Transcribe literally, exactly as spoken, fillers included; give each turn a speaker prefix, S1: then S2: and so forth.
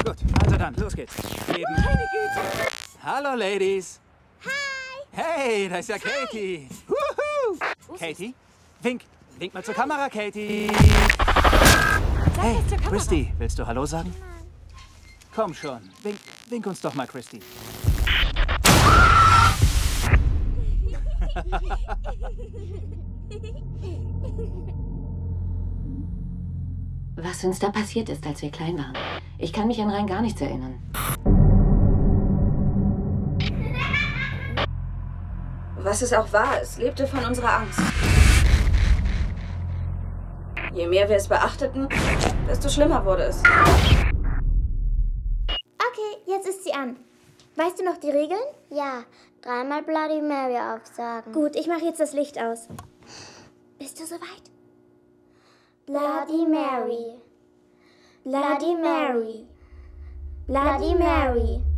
S1: Gut, also dann, los geht's. Eben. Meine Güte. Hallo, Ladies.
S2: Hi.
S1: Hey, da ist ja Katie. Wuhu. Katie, wink. Wink mal zur Kamera, Katie. Hey, Christy, willst du Hallo sagen? Komm schon, wink, wink uns doch mal, Christy.
S3: Was uns da passiert ist, als wir klein waren. Ich kann mich an rein gar nichts erinnern.
S4: Was es auch war, es lebte von unserer Angst. Je mehr wir es beachteten, desto schlimmer wurde es.
S2: Okay, jetzt ist sie an. Weißt du noch die Regeln? Ja, dreimal Bloody Mary aufsagen. Gut, ich mache jetzt das Licht aus. Bist du soweit? Bloody Mary. Bloody Mary. Bloody Mary.